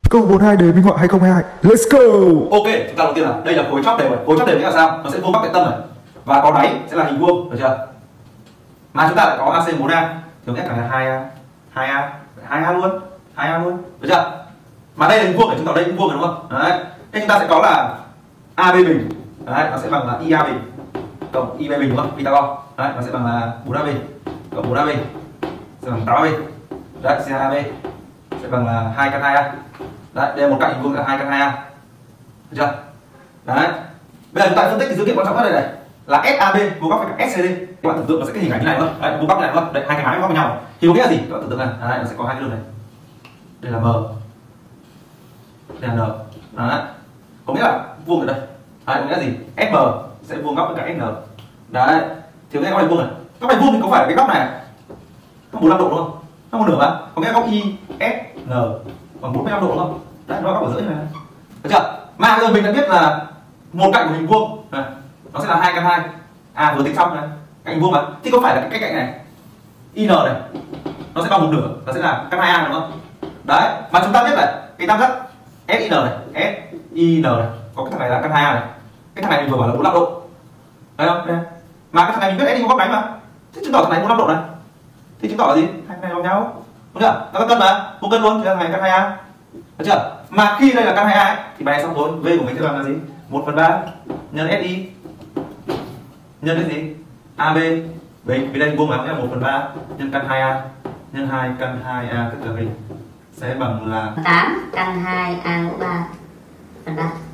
Câu 42 đề minh họa 2022. Let's go. Ok, chúng ta đầu tiên là đây là khối chóp đều. Khối chóp đều nghĩa là sao? Nó sẽ vuông góc cạnh tâm này và có đáy sẽ là hình vuông, được chưa? Mà chúng ta lại có AC 4A, thì nghĩa là 2A luôn, 2A luôn, được chưa? Mà đây là hình vuông để chúng ta đây hình vuông rồi đúng không? Đấy. Thế chúng ta sẽ có là AB bình, đấy, nó sẽ bằng là IA bình cộng IB bình đúng không? Pythagore. Đấy, nó sẽ bằng là 4AB cộng 4AB sẽ bằng 8AB. Đấy, CAB sẽ bằng là 2 căn 2A. Đấy, đây là một cạnh hình vuông là 2 căn 2A. Được chưa? Đấy. Bây giờ chúng ta phân tích cái dữ kiện quan trọng nhất đây này là SAB vuông góc với cả SCD. Các bạn tưởng tượng nó sẽ cái hình ảnh như này không? Đấy, vuông góc này đúng không? Đấy, hai cái ái góc với nhau. Thì có nghĩa là gì? Các bạn tưởng tượng này, đấy, nó sẽ có hai cái đường này. Đây là M. Đây là N. Đấy. Có nghĩa là vuông ở đây. Đấy, có nghĩa là gì? FM sẽ vuông góc với cả SN. Đấy. Thì có nghĩa góc này vuông này. Góc này vuông thì có phải là cái góc này nó 45 độ đúng không? Nó một nửa mà. Có nghĩa góc ISN bằng 45 độ đúng không? Đấy, nó góc ở giữa như này. Được chưa? Mà bây giờ mình đã biết là một cạnh của hình vuông này, nó sẽ là 2 căn 2. À vừa tính xong này, cạnh vuông mà. Thì có phải là cái cạnh này IN này nó sẽ bằng một nửa, nó sẽ là căn 2A đúng không? Đấy, mà chúng ta biết là cái tam giác SIN này, SIN này, có cái thằng này là căn 2A này. Cái thằng này mình vừa bảo là 45 độ. Đấy không? Đây. Mà cái thằng này mình biết SI có góc đánh mà. Thế chứng tỏ thằng này 45 độ này. Thì chứng tỏ là gì? Hai cái này bằng nhau. Đúng chưa? Nó có cân mà, vuông cân luôn, thì thằng này căn 2A. Được chưa? Mà khi đây là căn 2A ấy, thì bài này xong rồi, V của mình sẽ bằng là gì? 1/3 nhân SI nhân cái gì? AB bình, vì đây vuông mà, nghĩa là 1/3 nhân căn 2A nhân 2 căn 2A tất cả hình sẽ bằng là 8 căn 2A mũ 3/3.